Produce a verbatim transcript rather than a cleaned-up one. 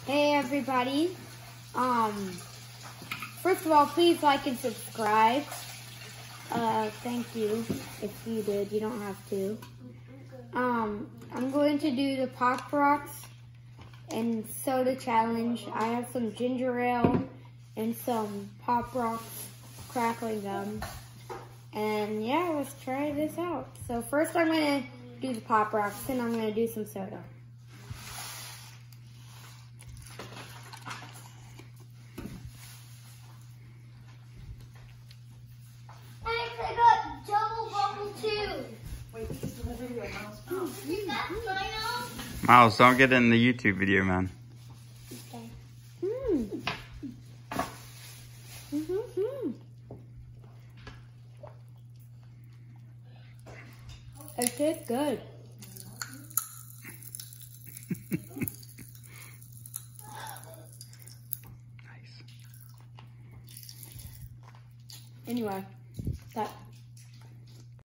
Hey everybody. Um, first of all, please like and subscribe. Uh, thank you if you did. You don't have to. Um, I'm going to do the Poprocks and soda challenge. I have some ginger ale and some Poprocks crackling gum. And yeah, let's try this out. So first I'm gonna do the Poprocks, and I'm gonna do some soda. I got double bubble too. Wait, this is the video, Miles. Oh, is that final? Miles, don't get in the YouTube video, man. Okay. Hmm. Mm-hmm. It tastes good. Nice. Anyway, that